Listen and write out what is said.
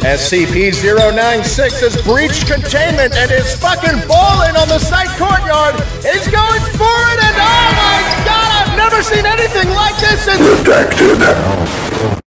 SCP-096 has breached containment and is fucking balling on the site courtyard. He's going for it, and oh my god, I've never seen anything like this in— Detected.